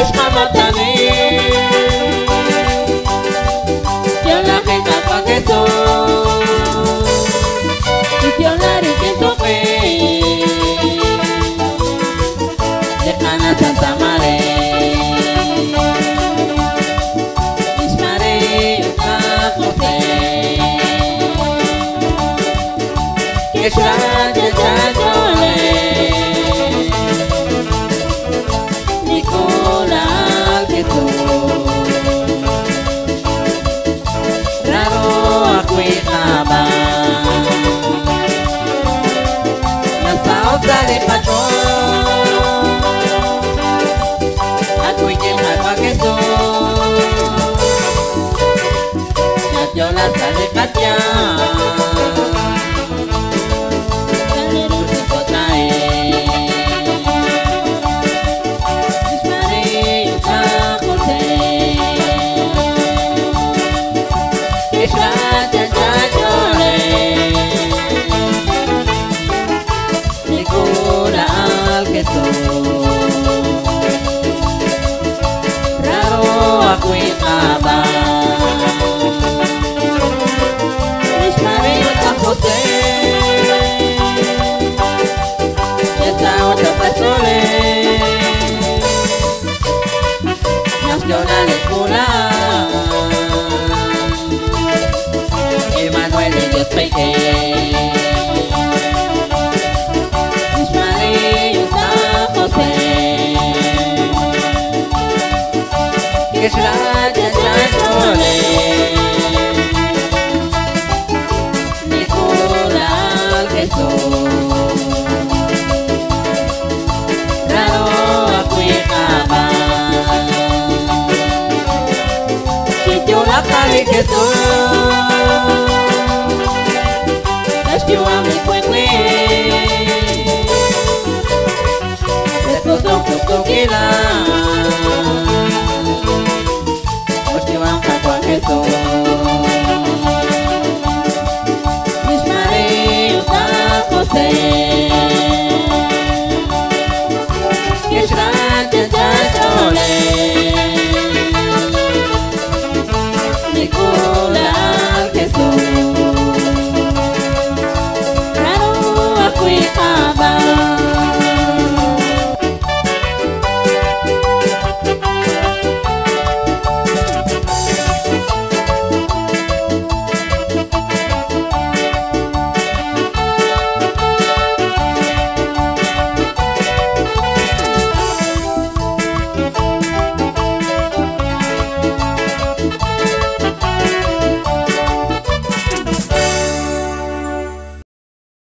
יש חמתני יולה חיכה פקסו יולה ריקים תופי לחנה סנטה מרה נשמרי יותך חוסה כשרת יצאת עולה de patrón aku ingin apa keso yo la sale kaca kaliru kotae dismare yuta kote esla jaja jole raro aku ikaba Nishmari utakote Yesa otapachole Nacional Escola Emmanuel y Dios Peite que raja jajole Nicola queso raro aku ikaba si yo la kali queso